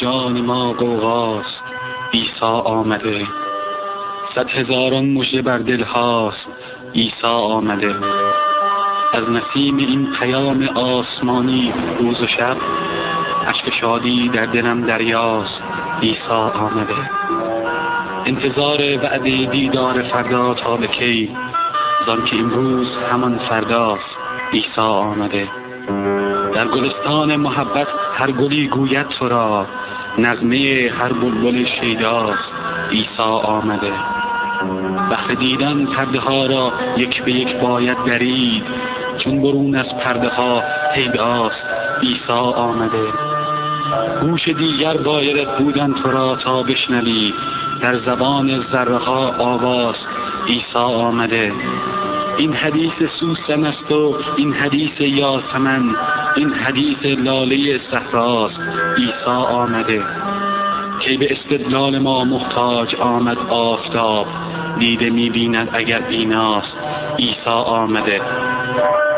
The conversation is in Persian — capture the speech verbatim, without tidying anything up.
جان ما غوغاست، عیسی آمده. صد هزاران مژده بر دل هاست، عیسی آمده. از نسیم این پیام آسمانی روز و شب، اشک شادی در دلم دریاست، عیسی آمده. انتظار وعده دیدار فردا تا به کی، زان که امروز همان فرداست، عیسی آمده. در گلستان محبت هر گلی گوید تو را، نغمه هر بلبل شیداست، عیسی آمده. بهر دیدن پرده ها را یک به یک باید درید، چون برون از پرده ها پیداست، عیسی آمده. گوش دیگر باید بودن تو را تا بشنوی، در زبان ذره ها آواز، عیسی آمده. این حدیث سوسن است و این حدیث یاسمن، این حدیث لاله صحراست، عیسی آمده. کی به استدلال ما محتاج آمد آفتاب، دیده می‌بیند اگر بیناست، عیسی آمده.